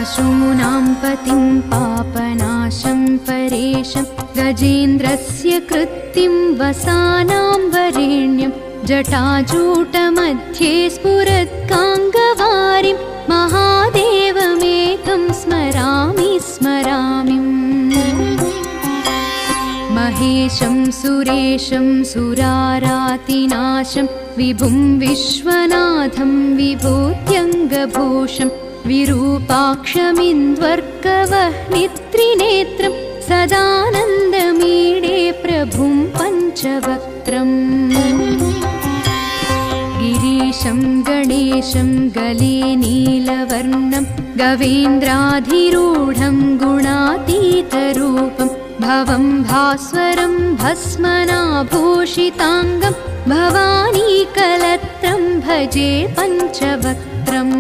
पशूनां पतिं पापनाशं परेशं गजेन्द्रस्य कृत्तिं वसानां वरेण्यं जटाजूटमध्ये स्फुरत्काङ्गवारिं महादेवमेकं स्मरामि स्मरामि महेशं सुरेशं सुरारातिनाशं विभुं विश्वनाथं विभूत्यङ्गभूषं विरूपाक्षमिन्द्वर्कवह्नित्रिनेत्रं सदानन्दमीडे प्रभुं पञ्चवक्त्रम् गिरीशं गणेशं गले नीलवर्णं गवेन्द्राधिरूढं गुणातीतरूपं भवं भास्वरं भस्मनाभूषिताङ्गं भवानीकलत्रं भजे पञ्चवक्त्रम्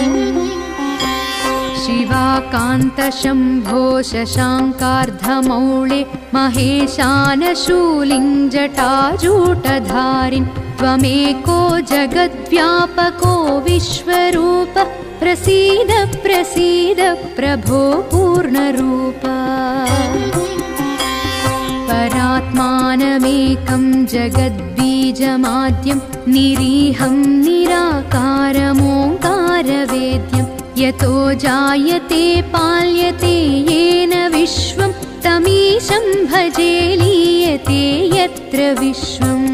शिवाकान्तशम्भो शशाङ्कार्धमौळे महेशानशूलिं जटाजूटधारिन् त्वमेको जगद्व्यापको विश्वरूप प्रसीद प्रसीद प्रभो पूर्णरूप परात्मानमेकं जगद्बीजमाद्यं निरीहं निराकारमोङ्कारवेद्यं यतो जायते पाल्यते येन विश्वं तमीशं भजे लीयते यत्र विश्वम्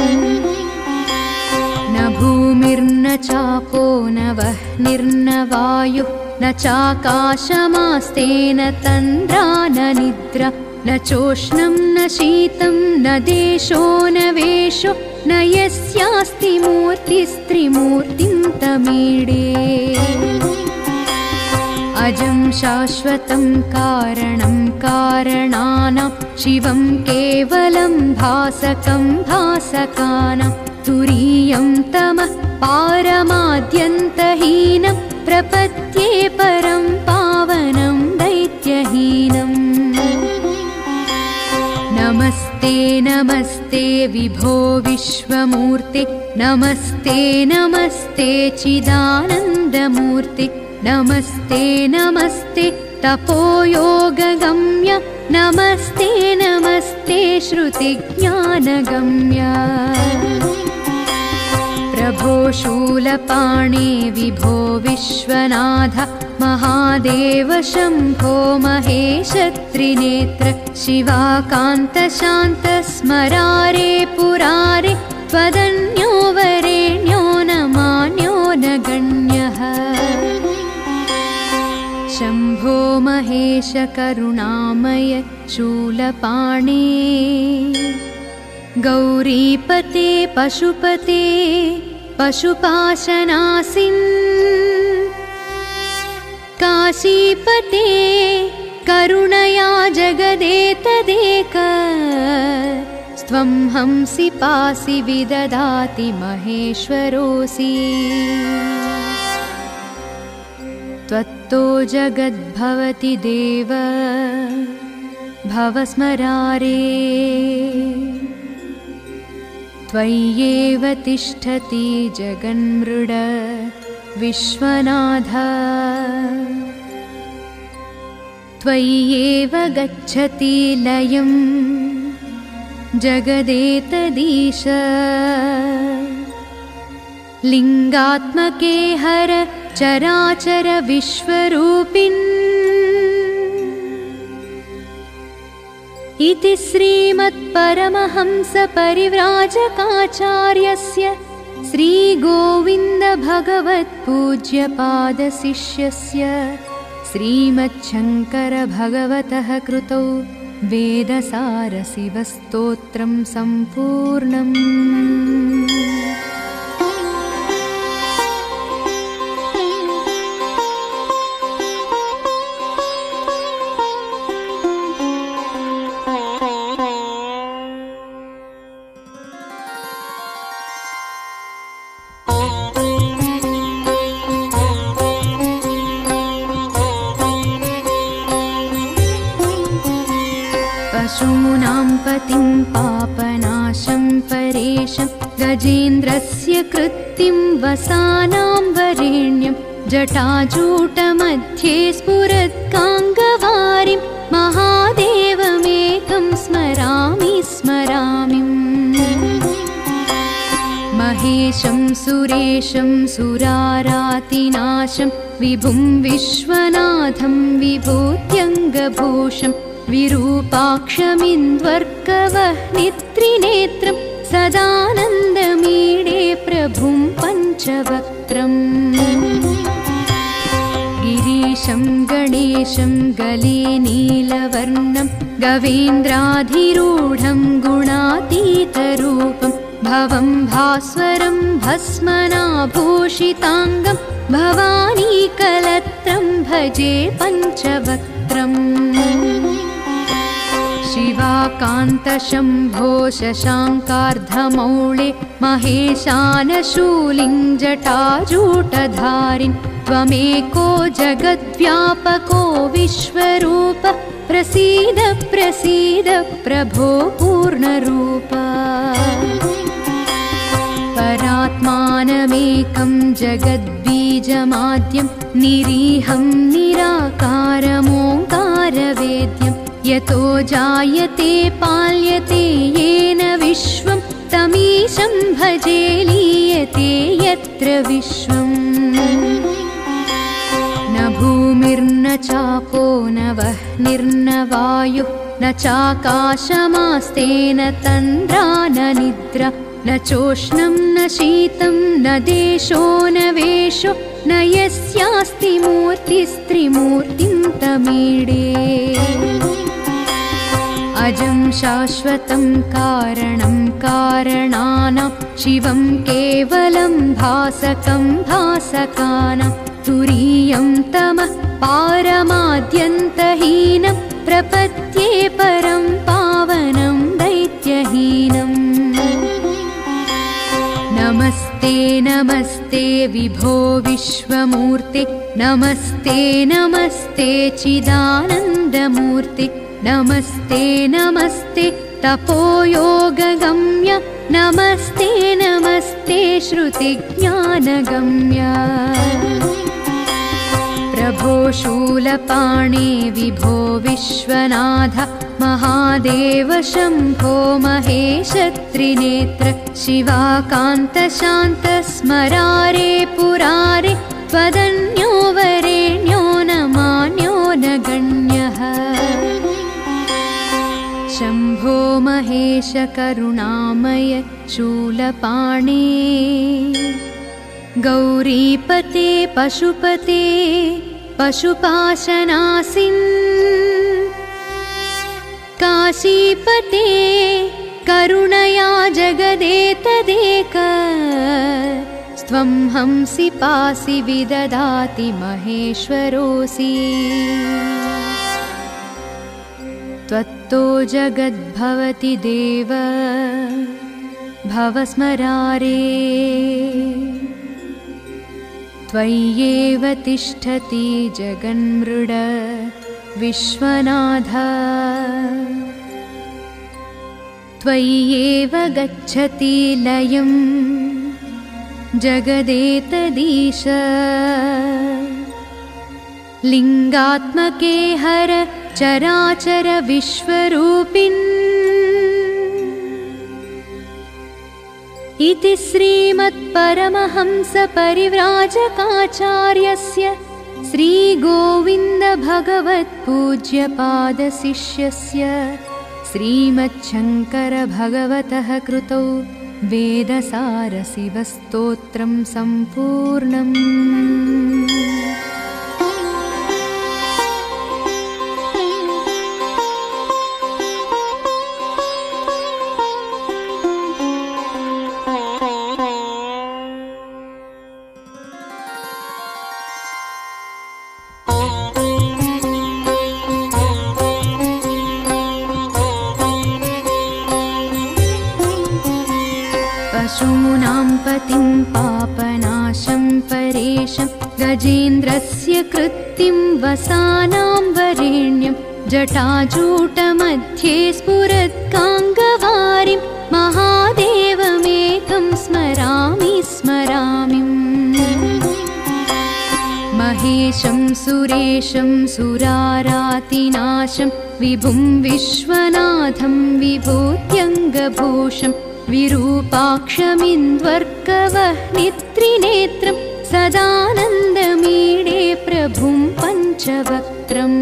न भूमिर्न चापो न वह्निर्न वायुः न चाकाशमास्तेन तन्द्रा न निद्रा न चोष्णं न शीतं न देशो न वेशो न यस्यास्ति मूर्तिस्त्रिमूर्तिं तमीडे अजं शाश्वतं कारणं कारणानां शिवं केवलं भासकं भासकानां तुरीयं तमः पारमाद्यन्तहीनं प्रपद्ये परं पावनं दैत्यहीनम् नमस्ते नमस्ते विभो विश्वमूर्ते नमस्ते नमस्ते चिदानन्दमूर्ते नमस्ते नमस्ते तपोयोगगम्य नमस्ते नमस्ते श्रुतिज्ञानगम्य प्रभो शूलपाणे विभो विश्वनाथ महादेव शम्भो महेश त्रिनेत्र शिवाकान्त शान्त स्मरारे पुरारे त्वदन्यो वरेण्यो न मान्यो न गण्यः शम्भो महेश करुणामय शूलपाणे गौरीपते पशुपते पशुपाशनासिन् काशीपते करुणया जगदेतदेक स्त्वं हंसि पासि विददाति महेश्वरोऽसि त्वत्तो जगद्भवति देव भवस्मरारे त्वय्येव तिष्ठति जगन्मृड विश्वनाथ त्वय्येव गच्छति लयं जगदेतदीश लिङ्गात्मके हर चराचर विश्वरूपिन् इति श्रीमत्परमहंसपरिव्राजकाचार्यस्य श्रीगोविन्दभगवत्पूज्यपादशिष्यस्य श्रीमच्छङ्करभगवतः कृतौ वेदसारशिवस्तोत्रं सम्पूर्णम्। पशूनां पतिं पापनाशं परेशं गजेन्द्रस्य कृत्तिं वसानां वरेण्यं जटाजूटमध्ये स्फुरत्काङ्गवारिं महादेवमेकं स्मरामि स्मरामि महेशं सुरेशं सुरारातिनाशं विभुं विश्वनाथं विभूत्यङ्गभूषं विरूपाक्षमिन्द्वर्कवह्नित्रिनेत्रं सदानन्दमीडे प्रभुं पञ्चवक्त्रम् गिरीशं गणेशं गले नीलवर्णं गवेन्द्राधिरूढं गुणातीतरूपं भवं भास्वरं भस्मनाभूषिताङ्गं भवानीकलत्रं भजे पञ्चवक्त्रम् शिवाकान्तशम्भो शशाङ्कार्धमौळे महेशानशूलिं जटाजूटधारिन् त्वमेको जगद्व्यापको विश्वरूप प्रसीद प्रसीद प्रभो पूर्णरूप परात्मानमेकं जगद्बीजमाद्यं निरीहं निराकारमोङ्कारवेद्यं यतो जायते पाल्यते येन विश्वं तमीशं भजे लीयते यत्र विश्वम् न भूमिर्न चापो न वह्निर्न वायुः न चाकाशमास्तेन तन्द्रा न निद्रा न चोष्णं न शीतं न देशो न वेशो न यस्यास्ति मूर्तिस्त्रिमूर्तिं तमीडे अजं शाश्वतं कारणं कारणानां शिवं केवलं भासकं भासकानां तुरीयं तमः पारमाद्यन्तहीनं प्रपद्ये परं पावनं दैत्यहीनम् नमस्ते नमस्ते विभो विश्वमूर्ते नमस्ते नमस्ते चिदानन्दमूर्ते नमस्ते नमस्ते तपोयोगगम्य नमस्ते नमस्ते श्रुतिज्ञानगम्य प्रभो शूलपाणे विभो विश्वनाथ महादेव शम्भो महेश त्रिनेत्र शिवाकान्त शान्त स्मरारे पुरारे त्वदन्यो वरेण्यो न मान्यो न गण्यः शम्भो महेश करुणामय शूलपाणे गौरीपते पशुपते पशुपाशनासिन् काशीपते करुणया जगदेतदेक स्त्वं हंसि पासि विददाति महेश्वरोऽसि त्वत्तो जगद्भवति देव भवस्मरारे त्वय्येव तिष्ठति जगन्मृड विश्वनाथ त्वय्येव गच्छति लयं जगदेतदीश लिङ्गात्मके हर चराचर विश्वरूपिन् इति श्रीमत्परमहंसपरिव्राजकाचार्यस्य श्रीगोविन्दभगवत्पूज्यपादशिष्यस्य श्रीमच्छङ्करभगवतः कृतौ वेदसारशिवस्तोत्रं सम्पूर्णम्। पशूनां पतिं पापनाशं परेशं गजेन्द्रस्य कृत्तिं वसानां वरेण्यं जटाजूटमध्ये स्फुरत्काङ्गवारिं महादेवमेकं स्मरामि स्मरामि महेशं सुरेशं सुरारातिनाशं विभुं विश्वनाथं विभूत्यङ्गभूषं विरूपाक्षमिन्द्वर्कवह्नित्रिनेत्रं सदानन्दमीडे प्रभुं पञ्चवक्त्रम्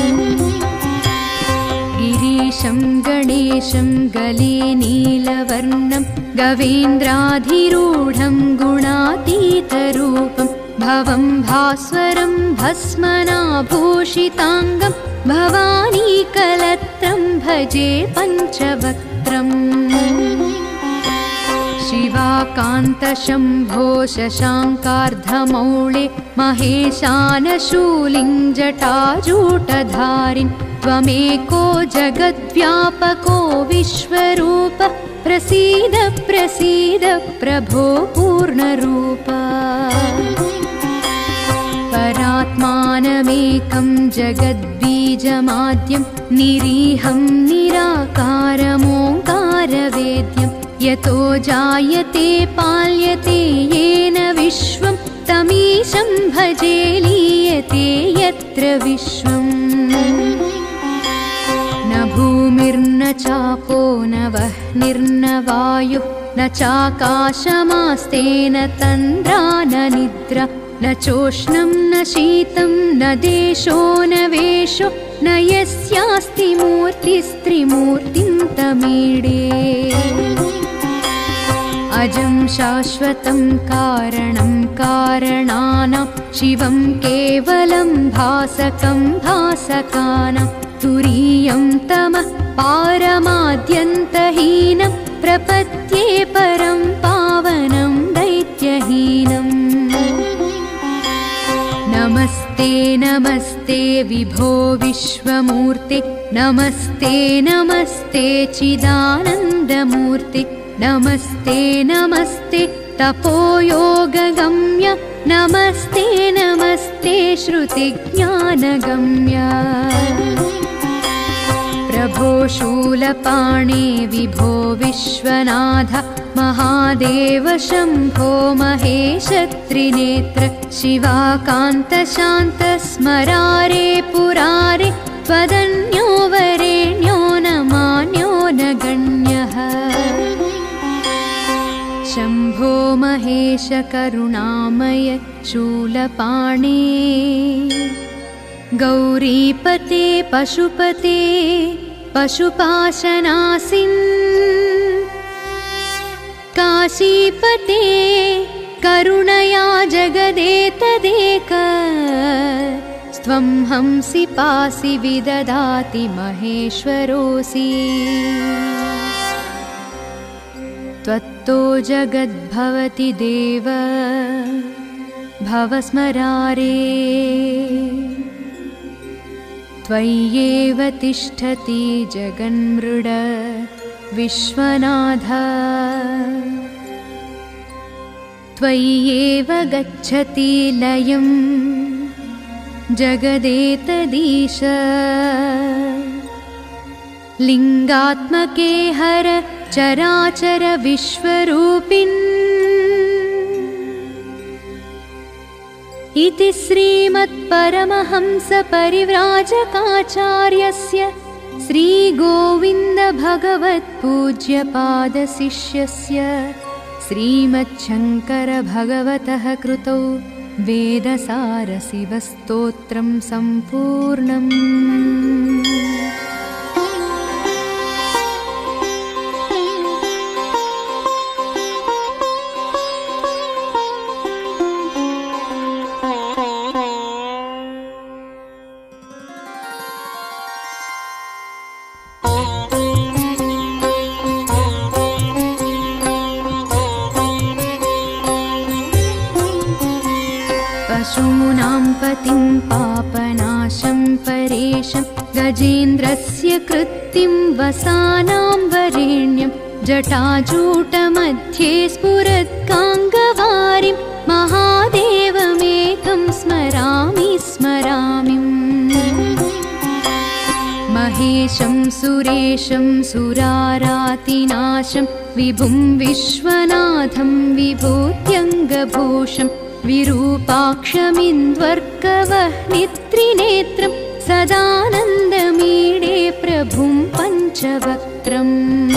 गिरीशं गणेशं गले नीलवर्णं गवेन्द्राधिरूढं गुणातीतरूपं भवं भास्वरं भस्मनाभूषिताङ्गं भवानीकलत्रं भजे पञ्चवक्त्रम् शिवाकान्तशम्भो शशाङ्कार्धमौळे महेशानशूलिं जटाजूटधारिन् त्वमेको जगद्व्यापको विश्वरूप प्रसीद प्रसीद प्रभो पूर्णरूप परात्मानमेकं जगद्बीजमाद्यं निरीहं निराकारमोङ्कारवेद्यं यतो जायते पाल्यते येन विश्वं तमीशं भजे लीयते यत्र विश्वम् न भूमिर्न चापो न वह्निर्न वायुः न चाकाशमास्तेन तन्द्रा न निद्रा न चोष्णं न शीतं न देशो न वेशो न यस्यास्ति मूर्तिस्त्रिमूर्तिं तमीडे अजं शाश्वतं कारणं कारणानां शिवं केवलं भासकं भासकानां तुरीयं तमः पारमाद्यन्तहीनं प्रपद्ये परं पावनं दैत्यहीनम् नमस्ते नमस्ते विभो विश्वमूर्ते नमस्ते नमस्ते चिदानन्दमूर्ते नमस्ते नमस्ते तपोयोगगम्य नमस्ते नमस्ते श्रुतिज्ञानगम्य प्रभो शूलपाणे विभो विश्वनाथ महादेव शम्भो महेश त्रिनेत्र शिवाकान्त शान्त स्मरारे पुरारे त्वदन्यो वरेण्यो न मान्यो न गण्यः शम्भो महेश करुणामय शूलपाणे गौरीपते पशुपते पशुपाशनासिन् काशीपते करुणया जगदेतदेक स्त्वं हंसि पासि विददाति महेश्वरोऽसि त्वत्तो जगद्भवति देव भवस्मरारे त्वय्येव तिष्ठति जगन्मृड विश्वनाथ त्वय्येव गच्छति लयं जगदेतदीश लिङ्गात्मके हर चराचर विश्वरूपिन् इति श्रीमत्परमहंसपरिव्राजकाचार्यस्य श्रीगोविन्दभगवत्पूज्यपादशिष्यस्य श्रीमच्छङ्करभगवतः कृतौ वेदसारशिवस्तोत्रं सम्पूर्णम्। पशूनां पतिं पापनाशं परेशं गजेन्द्रस्य कृत्तिं वसानां वरेण्यं जटाजूटमध्ये स्फुरत्काङ्गवारिं महादेवमेकं स्मरामि स्मरामि महेशं सुरेशं सुरारातिनाशं विभुं विश्वनाथं विभूत्यङ्गभूषं विरूपाक्षमिन्द्वर्क त्रिनेत्रं सदानन्दमीडे प्रभुं पञ्चवक्त्रम्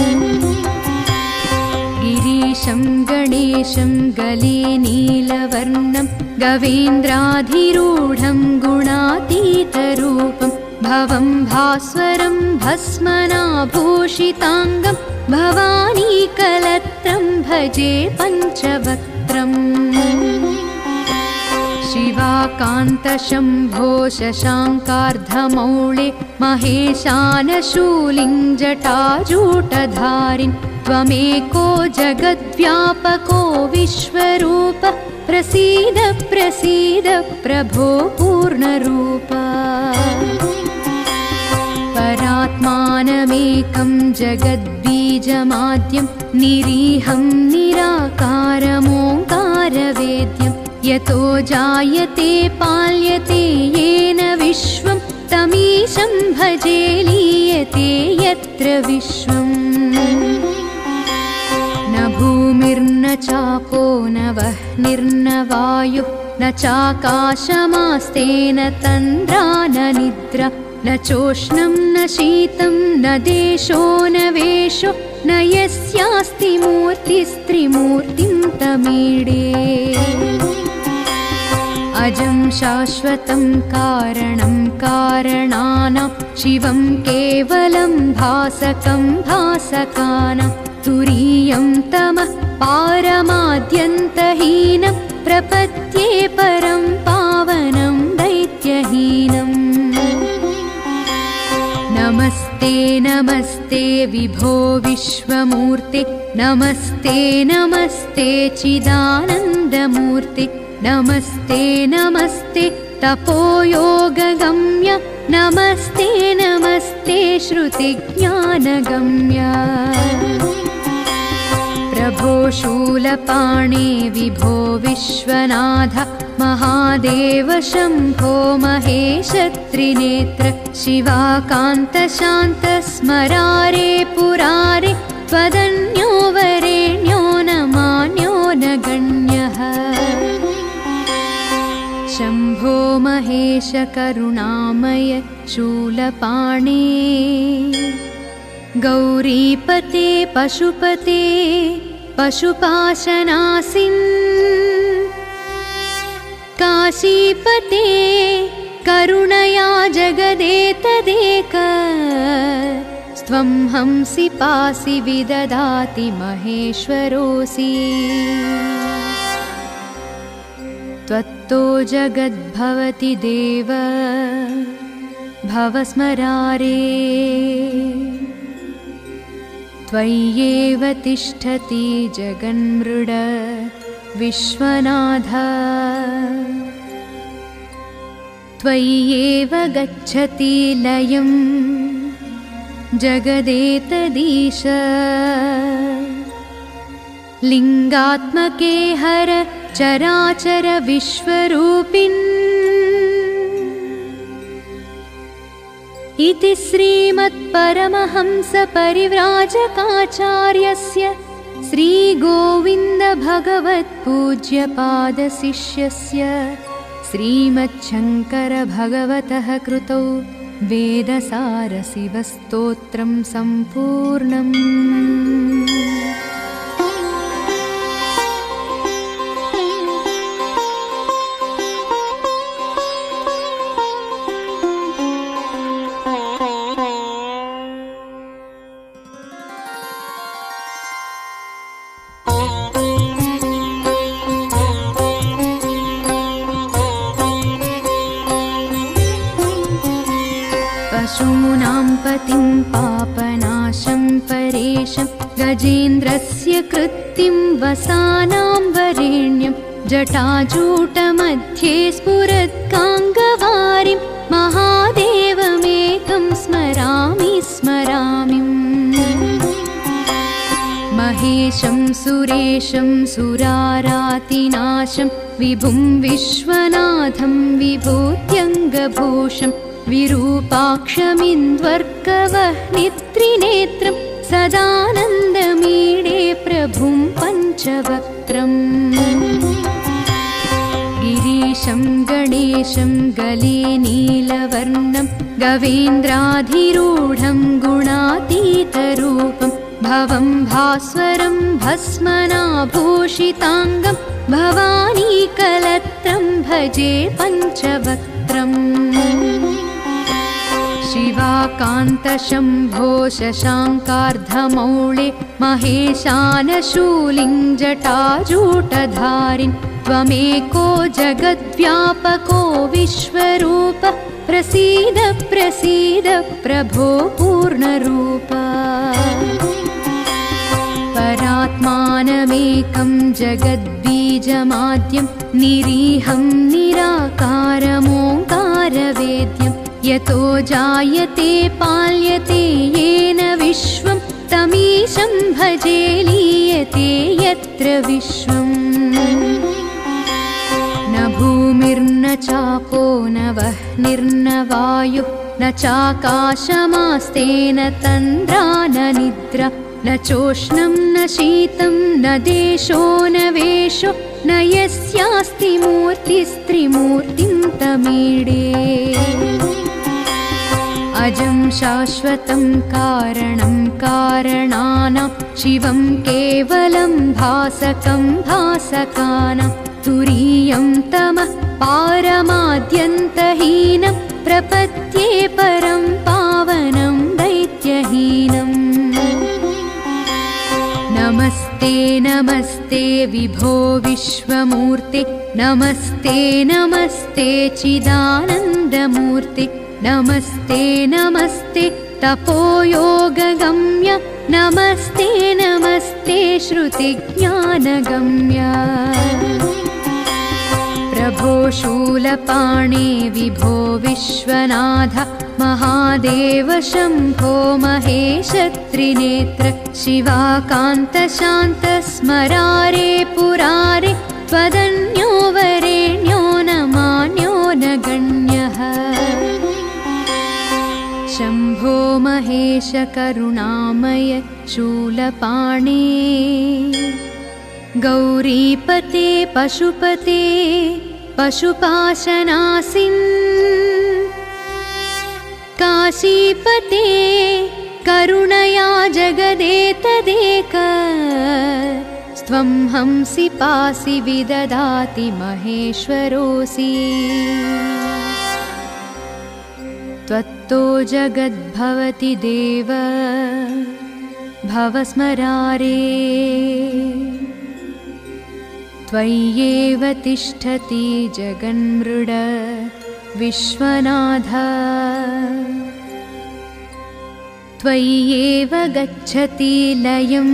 गिरीशं गणेशं गले नीलवर्णं गवेन्द्राधिरूढं गुणातीतरूपं भवं भास्वरं भस्मनाभूषिताङ्गं भवानीकलत्रं भजे पञ्चवक्त्रम् शिवाकान्तशम्भो शशाङ्कार्धमौळे महेशानशूलिं जटाजूटधारिन् त्वमेको जगद्व्यापको विश्वरूप प्रसीद प्रसीद प्रभो पूर्णरूप परात्मानमेकं जगद्बीजमाद्यं निरीहं निराकारमोङ्कारवेद्यं यतो जायते पाल्यते येन विश्वं तमीशं भजे लीयते यत्र विश्वम् न भूमिर्न चापो न वह्निर्न वायुः न चाकाशमास्तेन तन्द्रा न निद्रा न चोष्णं न शीतं न देशो न वेशो न यस्यास्ति मूर्तिस्त्रिमूर्तिं तमीडे अजं शाश्वतं कारणं कारणानां शिवं केवलं भासकं भासकानां तुरीयं तमः पारमाद्यन्तहीनं प्रपद्ये परं पावनं दैत्यहीनम् नमस्ते नमस्ते विभो विश्वमूर्ते नमस्ते नमस्ते चिदानन्दमूर्ते नमस्ते नमस्ते तपोयोगगम्य नमस्ते नमस्ते श्रुतिज्ञानगम्य प्रभो शूलपाणे विभो विश्वनाथ महादेव शम्भो महेश त्रिनेत्र शिवाकान्त शान्त स्मरारे पुरारे त्वदन्यो वरेण्यो न मान्यो न गण्यः शम्भो महेश करुणामय शूलपाणे गौरीपते पशुपते पशुपाशनासिन् काशीपते करुणया जगदेतदेक स्त्वं हंसि पासि विददाति महेश्वरोऽसि त्वत्तो जगद्भवति देव भवस्मरारे त्वय्येव तिष्ठति जगन्मृड विश्वनाथ त्वय्येव गच्छति लयं जगदेतदीश लिङ्गात्मके हर चराचर विश्वरूपिन् इति श्रीमत्परमहंसपरिव्राजकाचार्यस्य श्रीगोविन्दभगवत्पूज्यपादशिष्यस्य श्रीमच्छङ्करभगवतः कृतौ वेदसारशिवस्तोत्रं सम्पूर्णम्। पशूनां पतिं पापनाशं परेशं गजेन्द्रस्य कृत्तिं वसानां वरेण्यं जटाजूटमध्ये स्फुरत्काङ्गवारिं महादेवमेकं स्मरामि स्मरामि महेशं सुरेशं सुरारातिनाशं विभुं विश्वनाथं विभूत्यङ्गभूषं विरूपाक्षमिन्द्वर्कवह्नित्रिनेत्रं सदानन्दमीडे प्रभुं पञ्चवक्त्रम् महेशं गणेशं गले नीलवर्णं गवेन्द्राधिरूढं गुणातीतरूपं भवं भास्वरं भस्मनाभूषिताङ्गं भवानीकलत्रं भजे पञ्चवक्त्रम् शिवाकान्तशम्भो शशाङ्कार्धमौळे महेशानशूलिं जटाजूटधारिन् त्वमेको जगद्व्यापको विश्वरूप प्रसीद प्रसीद प्रभो पूर्णरूप परात्मानमेकं जगद्बीजमाद्यं निरीहं निराकारमोङ्कारवेद्यं यतो जायते पाल्यते येन विश्वं तमीशं भजे लीयते यत्र विश्वम् न भूमिर्न चापो न वह्निर्न वायुः न चाकाशमास्तेन तन्द्रा न निद्रा न चोष्णं न शीतं न देशो न वेशो न यस्यास्ति मूर्तिस्त्रिमूर्तिं तमीडे अजं शाश्वतं कारणं कारणानां शिवं केवलं भासकं भासकानां तुरीयं तमः पारमाद्यन्तहीनं प्रपद्ये परं पावनं दैत्यहीनम् नमस्ते नमस्ते विभो विश्वमूर्ते नमस्ते नमस्ते चिदानन्दमूर्ते नमस्ते नमस्ते तपोयोगगम्य नमस्ते नमस्ते श्रुतिज्ञानगम्य प्रभो शूलपाणे विभो विश्वनाथ महादेव शम्भो महेश त्रिनेत्र शिवाकान्त शान्त स्मरारे पुरारे त्वदन्यो वरेण्यो न मान्यो न गण्यः शम्भो महेश करुणामय शूलपाणे गौरीपते पशुपते पशुपाशनासिन् काशीपते करुणया जगदेतदेक स्त्वं हंसि पासि विददाति महेश्वरोऽसि त्वत्तो जगद्भवति देव भवस्मरारे त्वय्येव तिष्ठति जगन्मृड विश्वनाथ त्वय्येव गच्छति लयं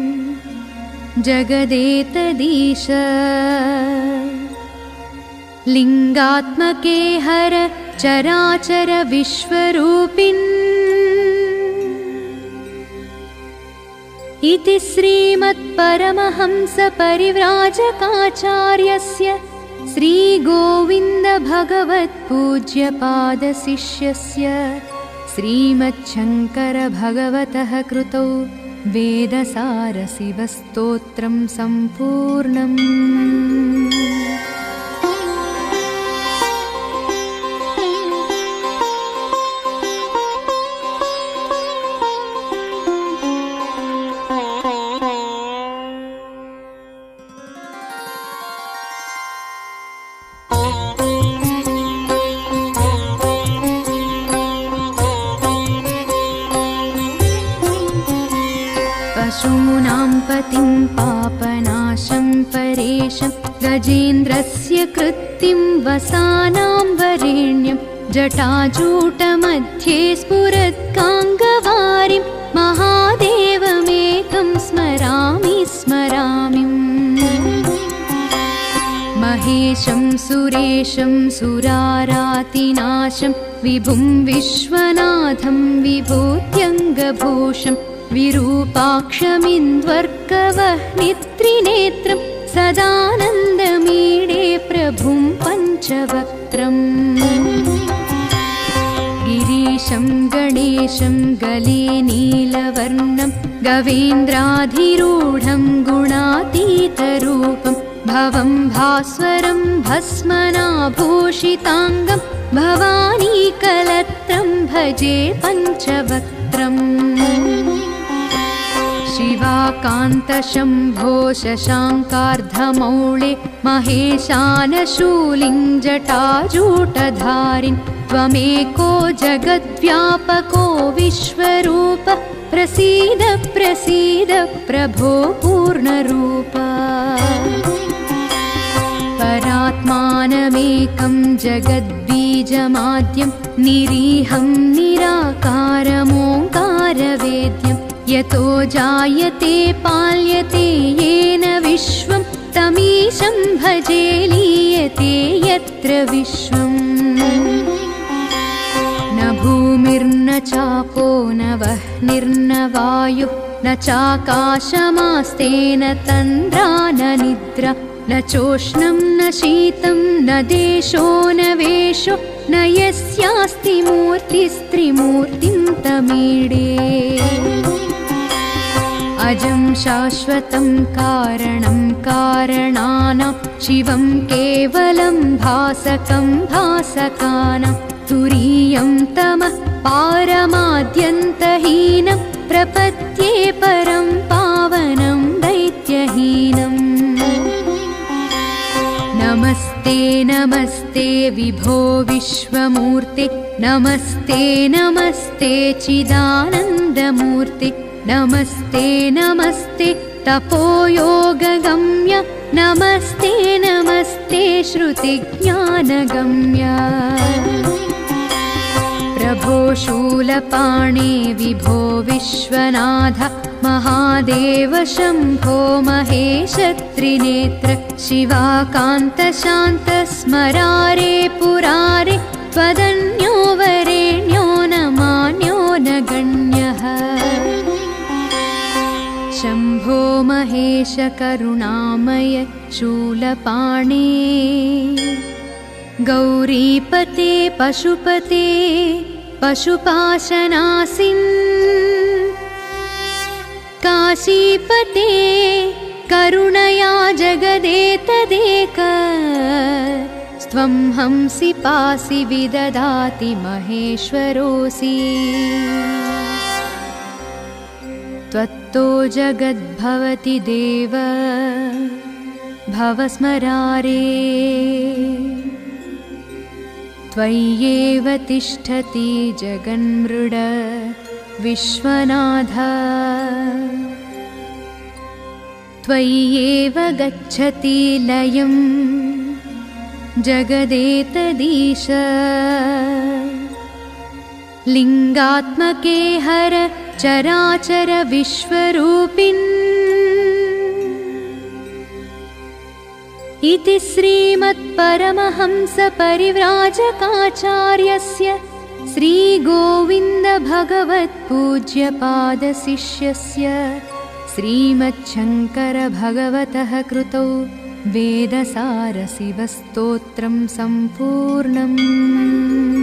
जगदेतदीश लिङ्गात्मके हर चराचर विश्वरूपिन् इति श्रीमत्परमहंसपरिव्राजकाचार्यस्य श्रीगोविन्दभगवत्पूज्यपादशिष्यस्य श्रीमच्छङ्करभगवतः कृतौ वेदसारशिवस्तोत्रं सम्पूर्णम्। पशूनां पतिं पापनाशं परेशं गजेन्द्रस्य कृत्तिं वसानां वरेण्यं जटाजूटमध्ये स्फुरत्काङ्गवारिं महादेवमेकं स्मरामि स्मरामि महेशं सुरेशं सुरारातिनाशं विभुं विश्वनाथं विभूत्यङ्गभूषं विरूपाक्षमिन्द्वर्कवह्नित्रिनेत्रं सदानन्दमीडे प्रभुं पञ्चवक्त्रम् गिरीशं गणेशं गले नीलवर्णं गवेन्द्राधिरूढं गुणातीतरूपं भवं भास्वरं भस्मनाभूषिताङ्गं भवानीकलत्रं भजे पञ्चवक्त्रम् शिवाकान्तशम्भो शशाङ्कार्धमौळे महेशानशूलिञ्जटाजूटधारिन् त्वमेको जगद्व्यापको विश्वरूप प्रसीद प्रसीद प्रभो पूर्णरूप परात्मानमेकं जगद्बीजमाद्यं निरीहं निराकारमोङ्कारवेद्यं यतो जायते पाल्यते येन विश्वं तमीशं भजे लीयते यत्र विश्वम् न भूमिर्न चापो न वह्निर्न वायुः न चाकाशमास्तेन तन्द्रा न निद्रा न चोष्णं न शीतं न देशो न वेशो न यस्यास्ति मूर्तिस्त्रिमूर्तिं तमीडे अजं शाश्वतं कारणं कारणानां शिवं केवलं भासकं भासकानां तुरीयं तमः पारमाद्यन्तहीनं प्रपद्ये परं पावनं दैत्यहीनम् नमस्ते नमस्ते विभो विश्वमूर्ते नमस्ते नमस्ते चिदानन्दमूर्ते नमस्ते नमस्ते तपोयोगगम्य नमस्ते नमस्ते श्रुतिज्ञानगम्य प्रभो शूलपाणे विभो विश्वनाथ महादेव शम्भो महेश त्रिनेत्र शिवाकान्त शान्त स्मरारे पुरारे त्वदन्यो वरेण्यो न मान्यो न गण्यः शम्भो महेश करुणामय शूलपाणे गौरीपते पशुपते पशुपाशनासिन् काशीपते करुणया जगदेतदेक स्त्वं हंसि पासि विददाति महेश्वरोऽसि त्वत्तो जगद्भवति देव भवस्मरारे त्वय्येव तिष्ठति जगन्मृड विश्वनाथ त्वय्येव गच्छति लयं जगदेतदीश लिङ्गात्मके हर चराचर विश्वरूपिन् इति श्रीमत्परमहंसपरिव्राजकाचार्यस्य श्रीगोविन्दभगवत्पूज्यपादशिष्यस्य श्रीमच्छङ्करभगवतः कृतौ वेदसारशिवस्तोत्रं सम्पूर्णम्।